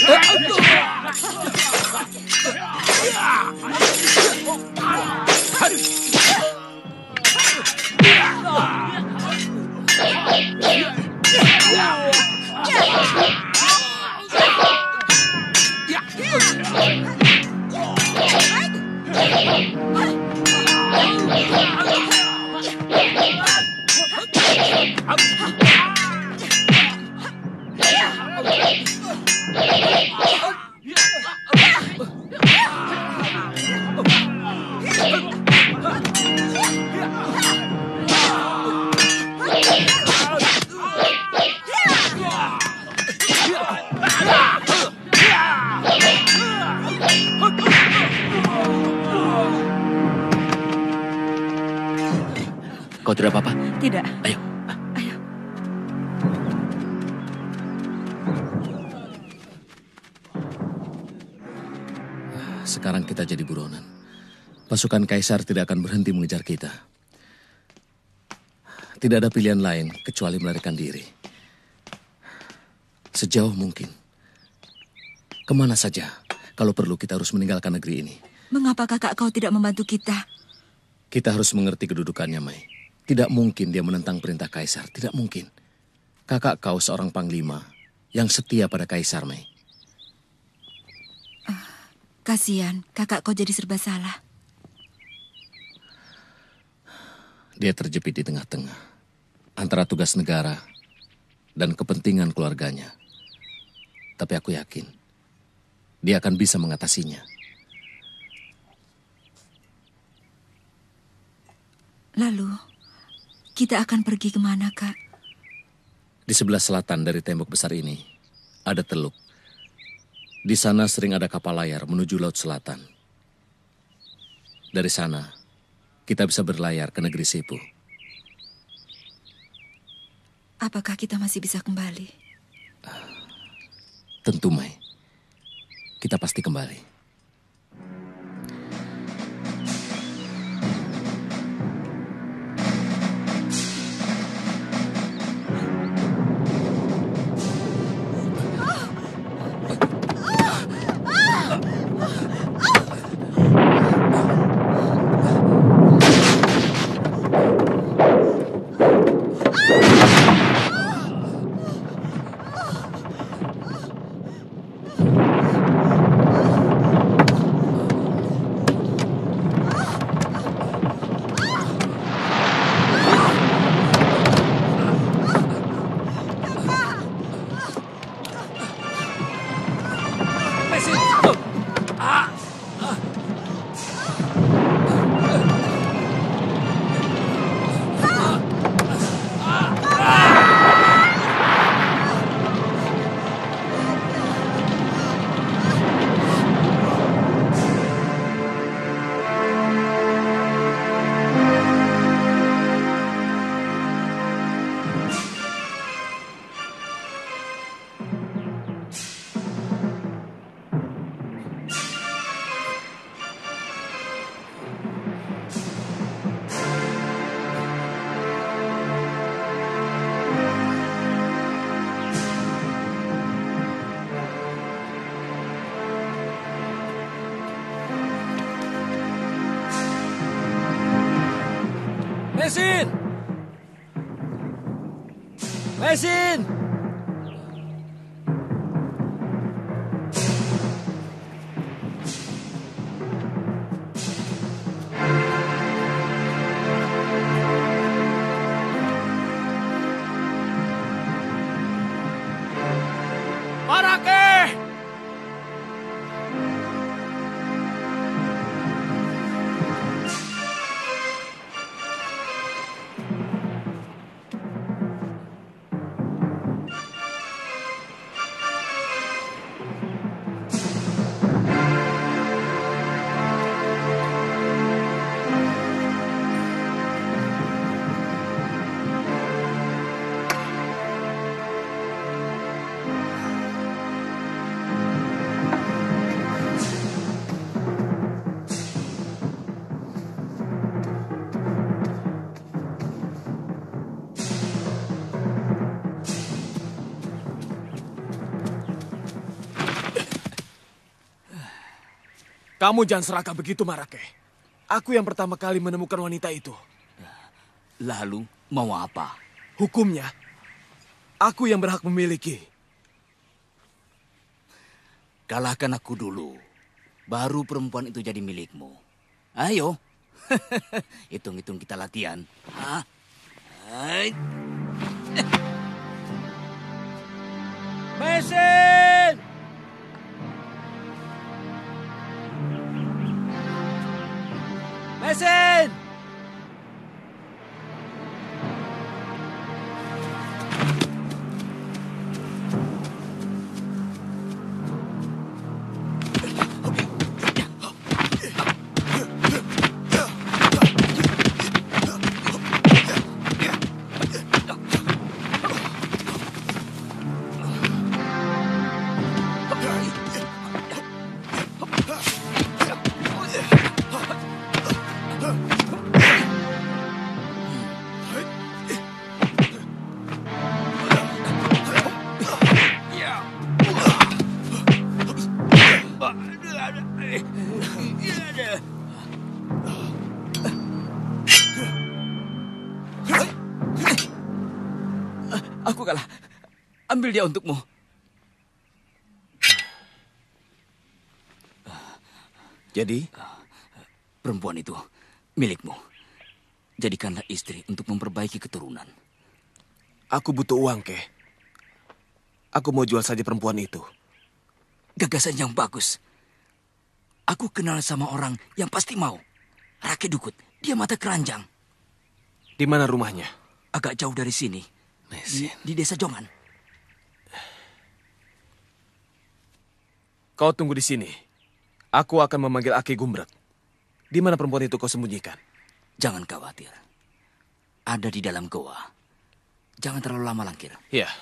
Kau tidak apa-apa? Tidak. Ayo. Ayo. Sekarang kita jadi buronan. Pasukan Kaisar tidak akan berhenti mengejar kita. Tidak ada pilihan lain kecuali melarikan diri. Sejauh mungkin. Kemana saja, kalau perlu kita harus meninggalkan negeri ini. Mengapa kakak kau tidak membantu kita? Kita harus mengerti kedudukannya, Mai. Tidak mungkin dia menentang perintah Kaisar. Tidak mungkin. Kakak kau seorang panglima yang setia pada Kaisar, Mai. Kasihan, kakak kau jadi serba salah. Dia terjepit di tengah-tengah. Antara tugas negara dan kepentingan keluarganya. Tapi aku yakin, dia akan bisa mengatasinya. Lalu, kita akan pergi kemana, Kak? Di sebelah selatan dari tembok besar ini, ada teluk. Di sana sering ada kapal layar menuju Laut Selatan. Dari sana, kita bisa berlayar ke negeri Sipu. Apakah kita masih bisa kembali? Tentu, Mai. Kita pasti kembali. Mesin! Mesin! Parake! Kamu jangan serakah begitu, Marake. Aku yang pertama kali menemukan wanita itu. Lalu mau apa? Hukumnya, aku yang berhak memiliki. Kalahkan aku dulu. Baru perempuan itu jadi milikmu. Ayo. Hitung-hitung kita latihan. Hah? Hai. Mesin! Mesin! Aku kalah. Ambil dia untukmu. Jadi? Perempuan itu milikmu. Jadikanlah istri untuk memperbaiki keturunan. Aku butuh uang, Keh. Aku mau jual saja perempuan itu. Gagasan yang bagus. Aku kenal sama orang yang pasti mau. Rake Dukut, dia mata keranjang. Di mana rumahnya? Agak jauh dari sini. Di desa Jongan. Kau tunggu di sini. Aku akan memanggil Aki Gumbrek. Di mana perempuan itu kau sembunyikan? Jangan khawatir. Ada di dalam goa. Jangan terlalu lama, Langkir. Ya.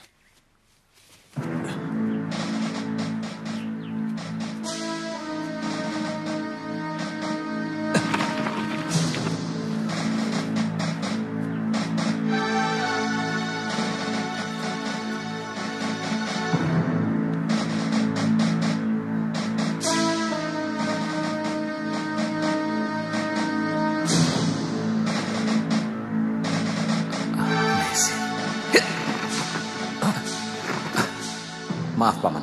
Maaf, Paman.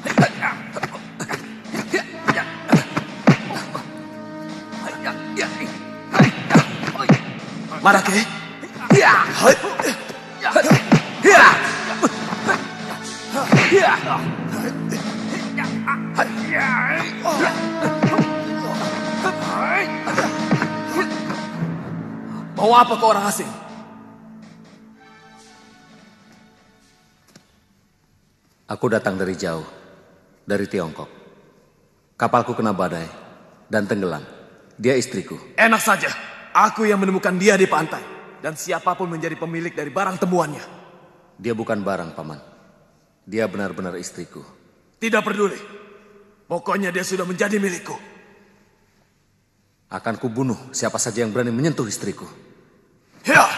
Marake? Mau apa kau orang asing? Aku datang dari jauh, dari Tiongkok. Kapalku kena badai dan tenggelam. Dia istriku. Enak saja. Aku yang menemukan dia di pantai. Dan siapapun menjadi pemilik dari barang temuannya. Dia bukan barang, Paman. Dia benar-benar istriku. Tidak peduli. Pokoknya dia sudah menjadi milikku. Akan kubunuh siapa saja yang berani menyentuh istriku. Ya!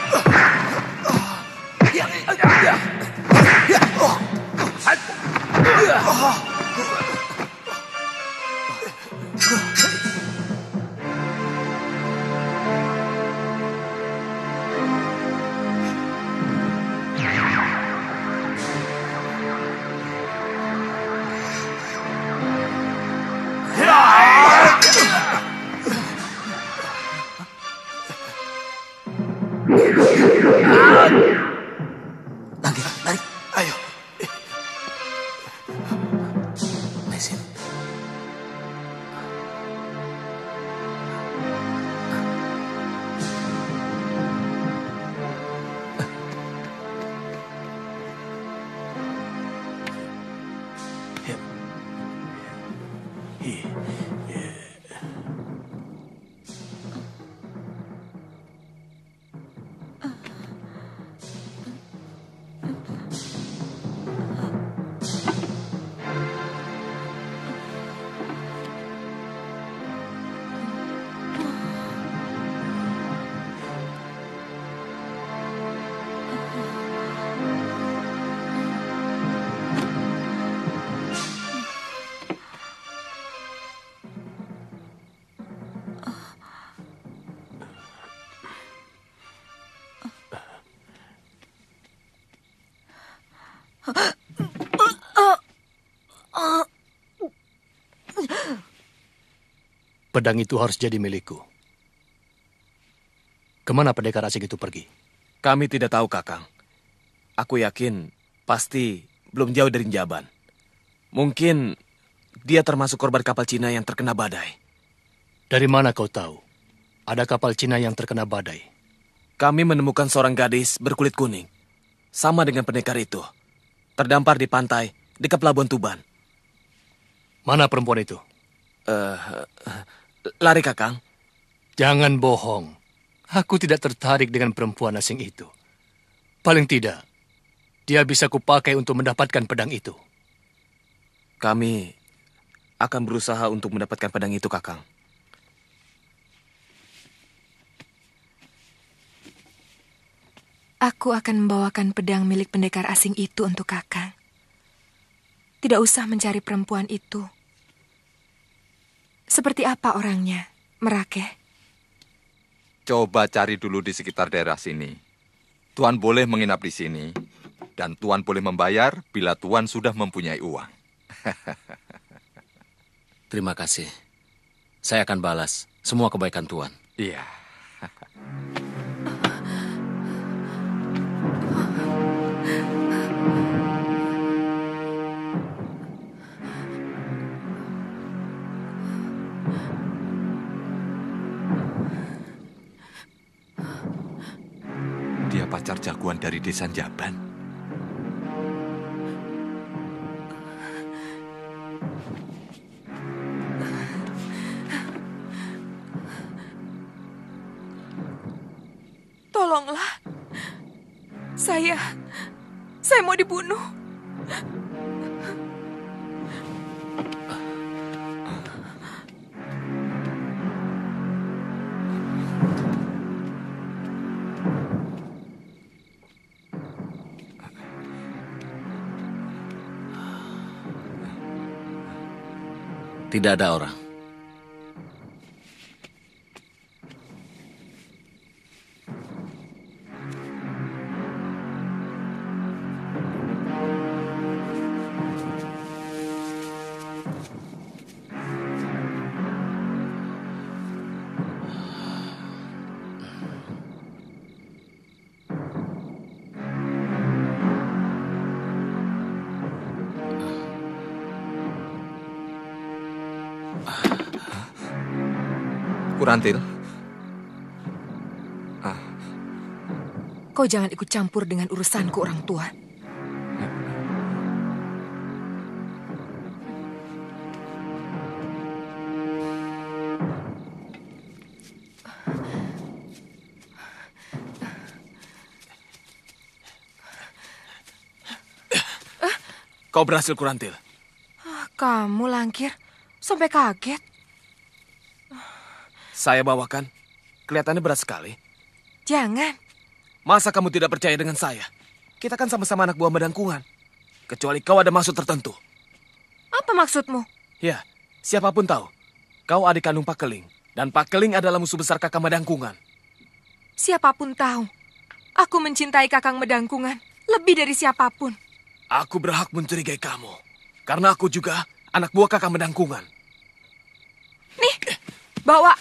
Langkir, tarik. Ayo. Mesin. Pedang itu harus jadi milikku. Kemana pendekar asing itu pergi? Kami tidak tahu, Kakang. Aku yakin pasti belum jauh dari Jaban. Mungkin dia termasuk korban kapal Cina yang terkena badai. Dari mana kau tahu? Ada kapal Cina yang terkena badai. Kami menemukan seorang gadis berkulit kuning. Sama dengan pendekar itu. Terdampar di pantai dekat Pelabuhan Tuban. Mana perempuan itu? Lari, Kakang. Jangan bohong. Aku tidak tertarik dengan perempuan asing itu. Paling tidak, dia bisa kupakai untuk mendapatkan pedang itu. Kami akan berusaha untuk mendapatkan pedang itu, Kakang. Aku akan membawakan pedang milik pendekar asing itu untuk Kakang. Tidak usah mencari perempuan itu. Seperti apa orangnya, Merake? Coba cari dulu di sekitar daerah sini. Tuan boleh menginap di sini, dan Tuan boleh membayar bila Tuan sudah mempunyai uang. Terima kasih. Saya akan balas semua kebaikan Tuan. Iya. Dia pacar jagoan dari desa Jaban. Tolonglah. Saya mau dibunuh. Tidak ada orang. Kurantil. Kau jangan ikut campur dengan urusanku, orang tua. Kau berhasil, Kurantil. Kamu, Langkir, sampai kaget. Saya bawakan. Kelihatannya berat sekali. Jangan. Masa kamu tidak percaya dengan saya? Kita kan sama-sama anak buah Medangkungan. Kecuali kau ada maksud tertentu. Apa maksudmu? Ya, siapapun tahu. Kau adik kandung Pak Keling. Dan Pak Keling adalah musuh besar Kakang Medangkungan. Siapapun tahu. Aku mencintai Kakang Medangkungan lebih dari siapapun. Aku berhak mencurigai kamu. Karena aku juga anak buah Kakang Medangkungan. Nih, bawa.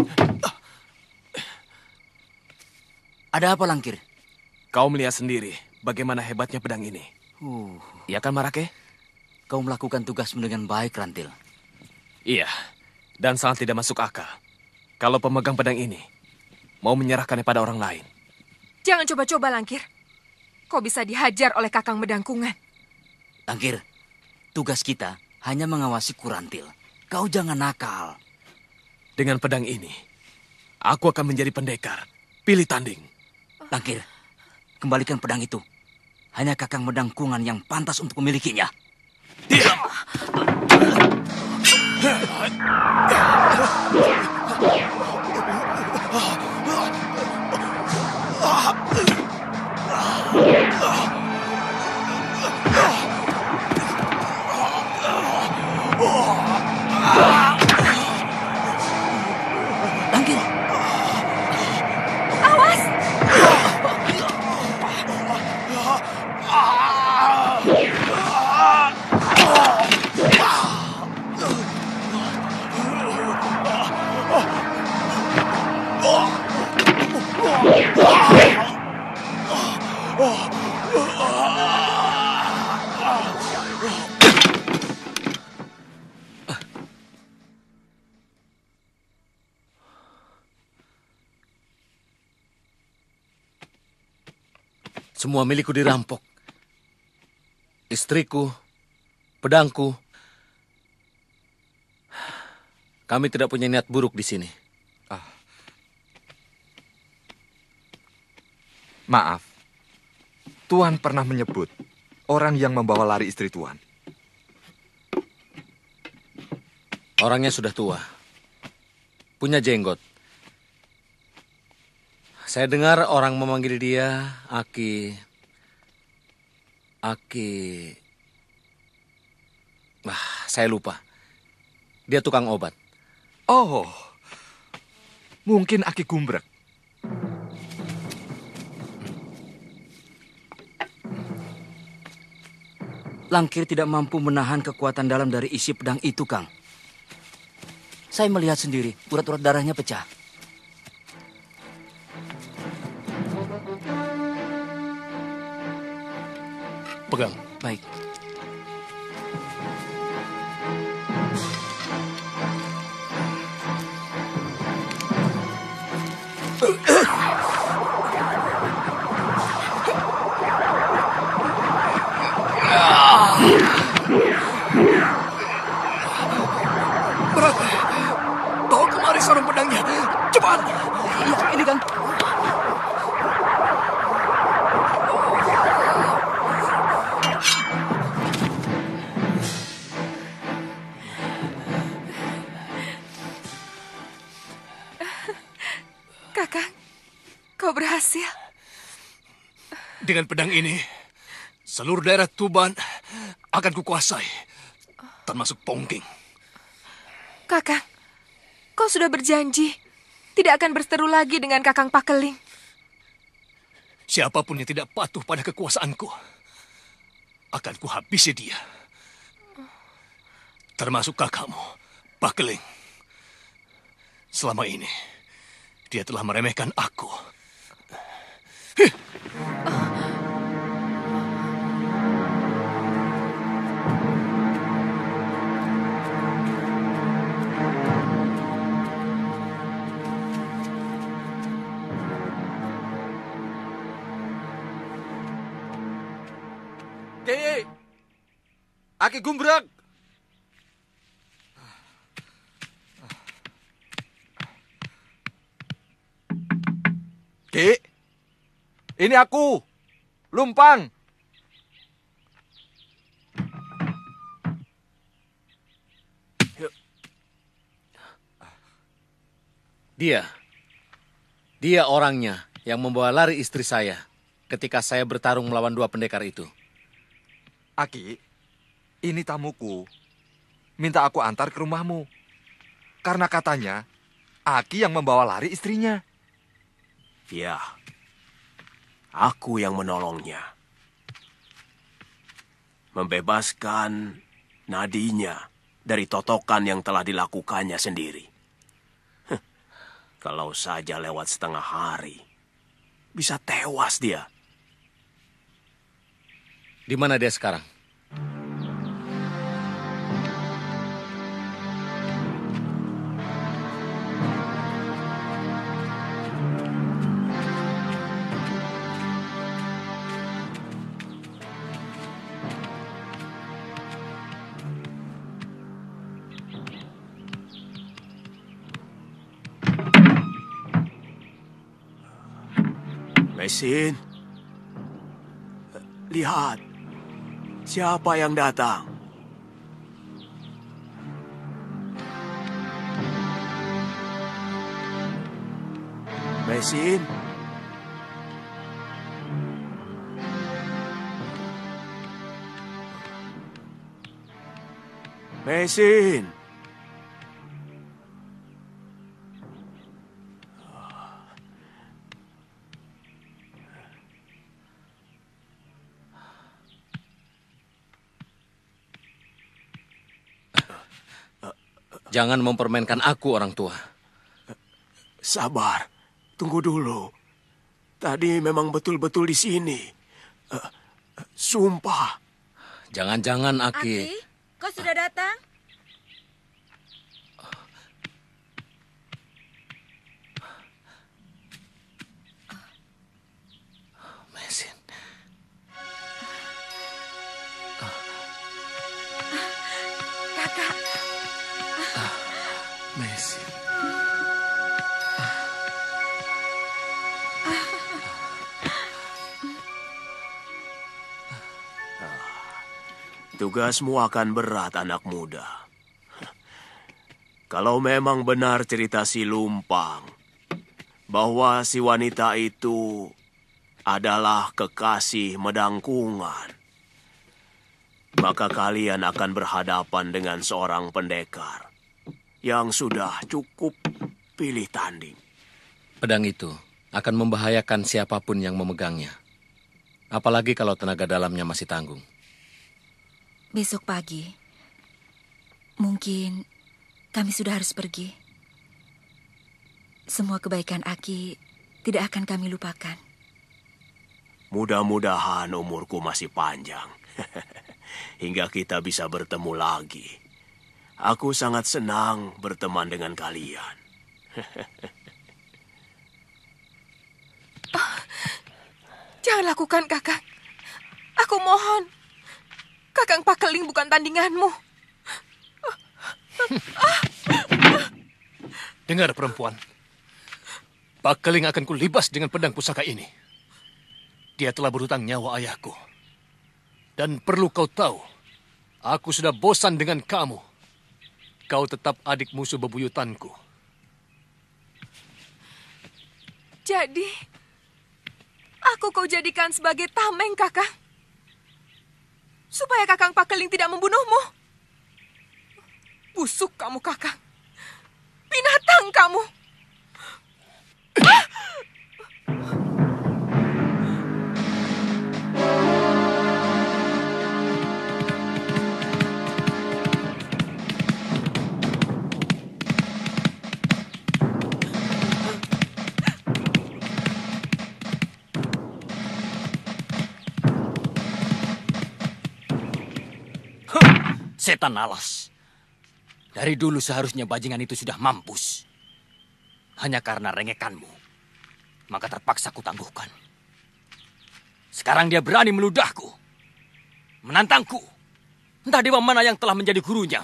Ada apa, Langkir? Kau melihat sendiri bagaimana hebatnya pedang ini. Iya kan, Marake? Kau melakukan tugasmu dengan baik, Rantil. Iya, dan sangat tidak masuk akal. Kalau pemegang pedang ini mau menyerahkannya pada orang lain. Jangan coba-coba, Langkir. Kau bisa dihajar oleh Kakang Medangkungan. Langkir, tugas kita hanya mengawasi Kurantil. Kau jangan nakal. Dengan pedang ini, aku akan menjadi pendekar. Pilih tanding. Langkir, kembalikan pedang itu. Hanya Kakang Medangkungan yang pantas untuk memilikinya. Langkir. Awas! Semua milikku dirampok. Istriku, pedangku. Kami tidak punya niat buruk di sini. Maaf, Tuan pernah menyebut orang yang membawa lari istri Tuan. Orangnya sudah tua. Punya jenggot. Saya dengar orang memanggil dia Aki. Saya lupa. Dia tukang obat. Oh, mungkin Aki Gumbrek. Langkir tidak mampu menahan kekuatan dalam dari isi pedang itu, Kang. Saya melihat sendiri, urat-urat darahnya pecah. Pegang. Baik. Bawa kemari sarung pedangnya. Cepat. Iya, ini, Kang. Kakang, kau berhasil. Dengan pedang ini, seluruh daerah Tuban akan kukuasai, termasuk Pongging. Kakang, kau sudah berjanji tidak akan berseteru lagi dengan Kakang Pakeling. Siapapun yang tidak patuh pada kekuasaanku, akan kuhabisi dia. Termasuk kakakmu, Pakeling. Selama ini, dia telah meremehkan aku. Ki, Aki Gumbrek. Ki, ini aku, Lumpang. Dia orangnya yang membawa lari istri saya ketika saya bertarung melawan dua pendekar itu. Aki, ini tamuku. Minta aku antar ke rumahmu. Karena katanya, Aki yang membawa lari istrinya. Ya, aku yang menolongnya. Membebaskan nadinya dari totokan yang telah dilakukannya sendiri. Kalau saja lewat setengah hari, bisa tewas dia. Di mana dia sekarang? Mesin, lihat. Siapa yang datang? Mesin? Mesin? Jangan mempermainkan aku, orang tua. Sabar, tunggu dulu. Tadi memang betul-betul di sini. Sumpah. Jangan-jangan, Aki. Aki, kau sudah datang? Mesin. kakak. Mesin. Tugasmu akan berat, anak muda. Kalau memang benar cerita si Lumpang, bahwa si wanita itu adalah kekasih Medangkungan, maka kalian akan berhadapan dengan seorang pendekar yang sudah cukup pilih tanding. Pedang itu akan membahayakan siapapun yang memegangnya. Apalagi kalau tenaga dalamnya masih tanggung. Besok pagi, mungkin kami sudah harus pergi. Semua kebaikan Aki tidak akan kami lupakan. Mudah-mudahan umurku masih panjang. Hingga kita bisa bertemu lagi. Aku sangat senang berteman dengan kalian. Jangan lakukan, Kakang. Aku mohon. Kakang Pakeling bukan tandinganmu. Dengar, perempuan. Pakeling akan kulibas dengan pedang pusaka ini. Dia telah berhutang nyawa ayahku. Dan perlu kau tahu, aku sudah bosan dengan kamu. Kau tetap adik musuh bebuyutanku. Jadi, aku kau jadikan sebagai tameng, Kakang. Supaya Kakang Pakeling tidak membunuhmu. Busuk kamu, Kakang. Binatang kamu. Setan alas. Dari dulu seharusnya bajingan itu sudah mampus. Hanya karena rengekanmu, maka terpaksa kutangguhkan. Sekarang dia berani meludahku, menantangku. Entah dewa mana yang telah menjadi gurunya.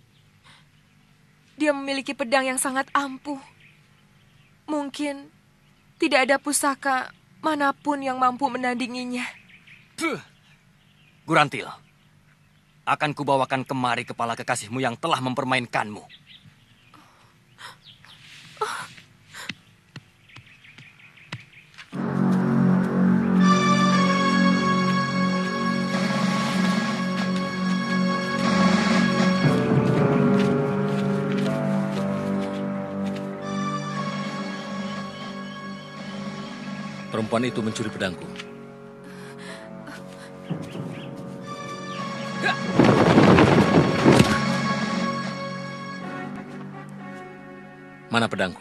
Dia memiliki pedang yang sangat ampuh. Mungkin tidak ada pusaka manapun yang mampu menandinginya. Gurantil, akan kubawakan kemari kepala kekasihmu yang telah mempermainkanmu. Perempuan itu mencuri pedangku. Mana pedangku?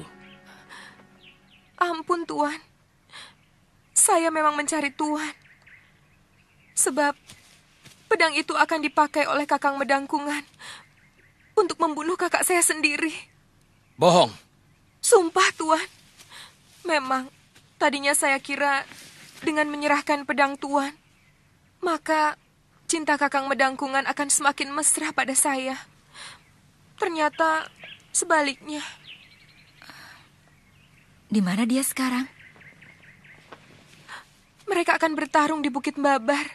Ampun, Tuan. Saya memang mencari Tuan. Sebab pedang itu akan dipakai oleh Kakang Medangkungan untuk membunuh kakak saya sendiri. Bohong. Sumpah, Tuan. Memang tadinya saya kira dengan menyerahkan pedang Tuan, maka cinta Kakang Medangkungan akan semakin mesra pada saya. Ternyata sebaliknya. Di mana dia sekarang? Mereka akan bertarung di Bukit Babar.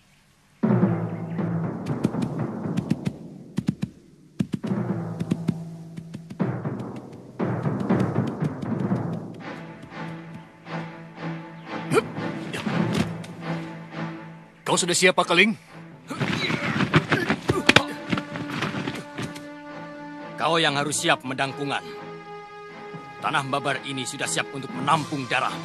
Kau sudah siap, Pakeling? Kau yang harus siap, Medangkungan. Tanah Babar ini sudah siap untuk menampung darahmu.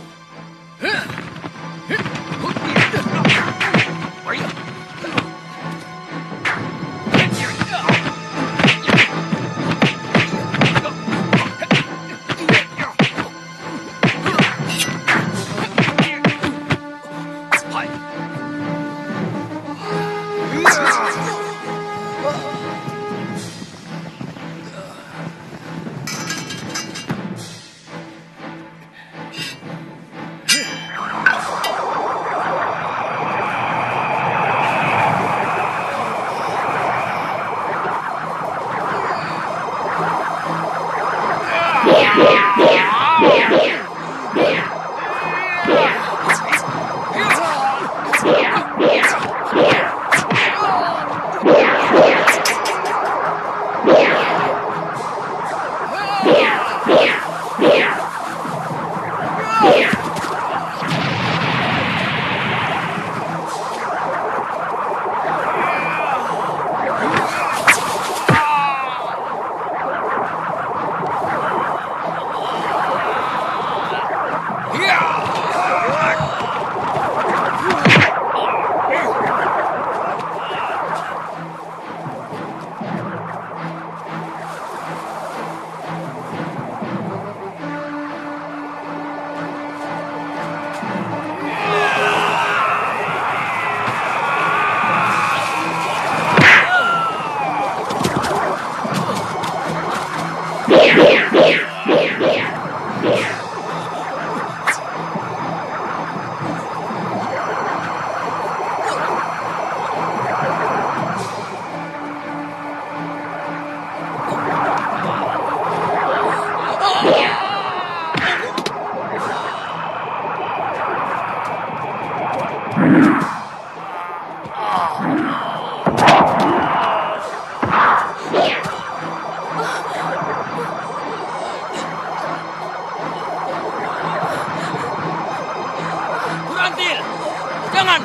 Burantil, jangan!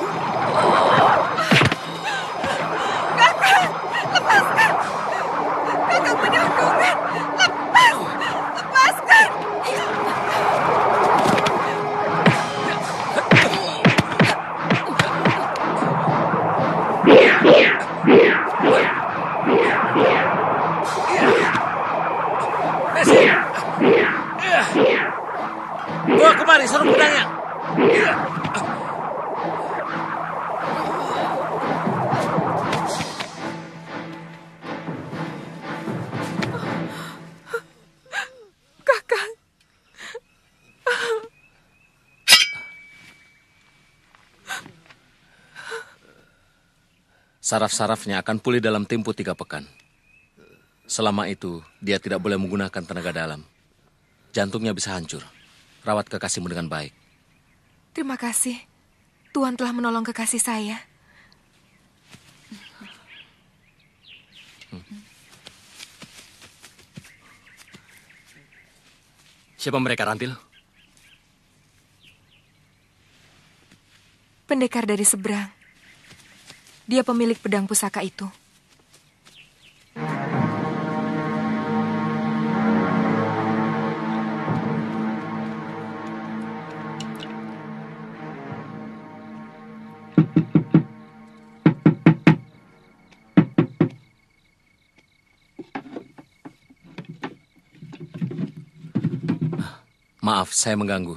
Kakak, lepaskan! Kakak Bedangkungan, lepaskan! Mesin! Bawa kemari sarung pedangnya. Kakak, Saraf-sarafnya akan pulih dalam tempo 3 pekan. Selama itu, dia tidak boleh menggunakan tenaga dalam. Jantungnya bisa hancur. Rawat kekasihmu dengan baik. terima kasih. Tuhan telah menolong kekasih saya. Siapa mereka, Rantil? Pendekar dari seberang. Dia pemilik pedang pusaka itu. Maaf, saya mengganggu.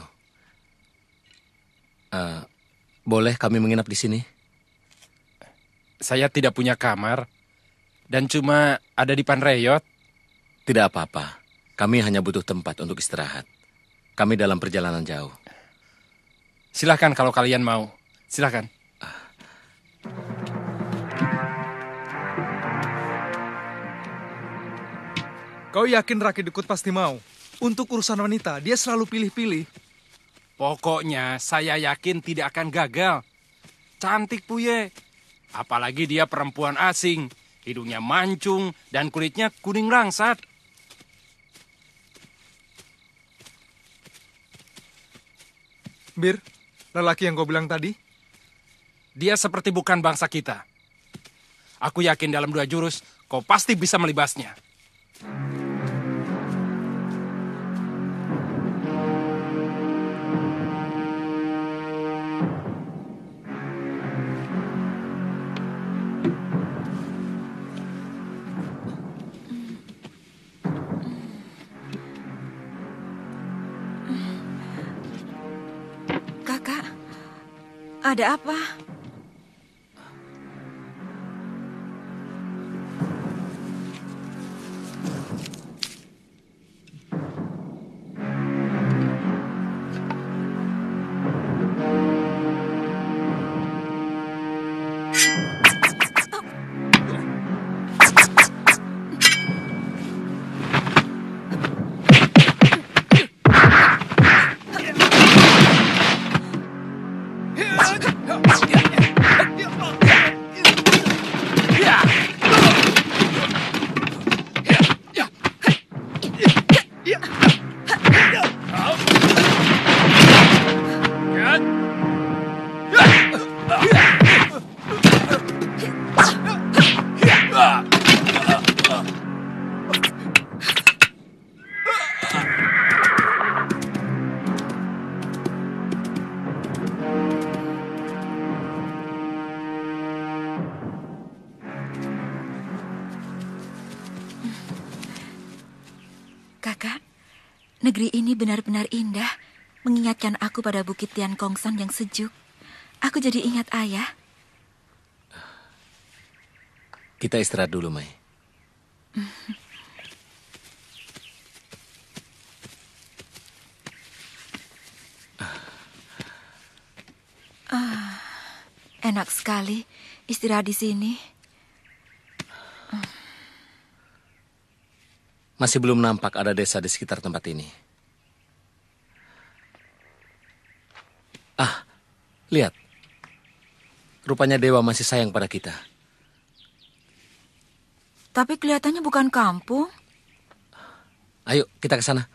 Boleh kami menginap di sini? Saya tidak punya kamar dan cuma ada di Panreyot. Tidak apa-apa. Kami hanya butuh tempat untuk istirahat. Kami dalam perjalanan jauh. Silahkan kalau kalian mau. Silahkan. Kau yakin Raki Dukut pasti mau? Untuk urusan wanita, dia selalu pilih-pilih. Pokoknya saya yakin tidak akan gagal. Cantik Puye. Apalagi dia perempuan asing. Hidungnya mancung dan kulitnya kuning langsat. Bir, lelaki yang kau bilang tadi? Dia seperti bukan bangsa kita. Aku yakin dalam 2 jurus kau pasti bisa melibasnya. Kakak, ada apa? Kakak, negeri ini benar-benar indah, mengingatkan aku pada Bukit Tian Kongsan yang sejuk. Aku jadi ingat ayah. Kita istirahat dulu, Mai. Enak sekali istirahat di sini. Masih belum nampak ada desa di sekitar tempat ini. Lihat. Rupanya Dewa masih sayang pada kita. Tapi kelihatannya bukan kampung. Ayo, kita ke sana.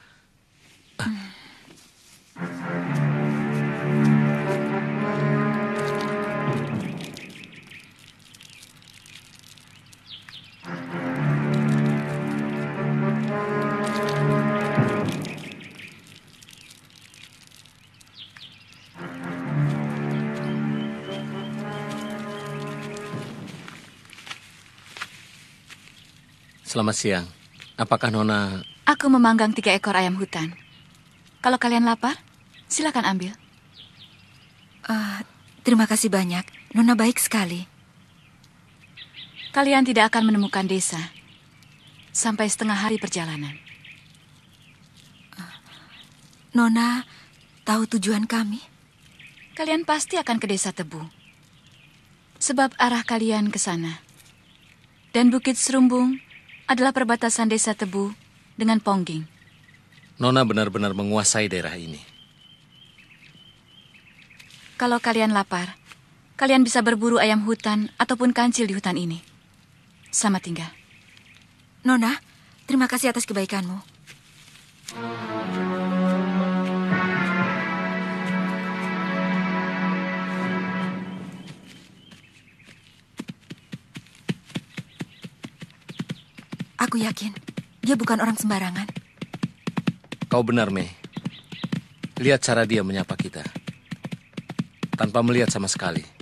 Selamat siang. Apakah Nona... Aku memanggang 3 ekor ayam hutan. Kalau kalian lapar, silakan ambil. Terima kasih banyak. Nona baik sekali. Kalian tidak akan menemukan desa sampai setengah hari perjalanan. Nona tahu tujuan kami? Kalian pasti akan ke desa Tebu. Sebab arah kalian ke sana. Dan Bukit Serumbung adalah perbatasan desa Tebu dengan Pongging. Nona benar-benar menguasai daerah ini. Kalau kalian lapar, kalian bisa berburu ayam hutan ataupun kancil di hutan ini. Selamat tinggal. Nona, terima kasih atas kebaikanmu. Aku yakin dia bukan orang sembarangan. Kau benar, Mei. Lihat cara dia menyapa kita. Tanpa melihat sama sekali.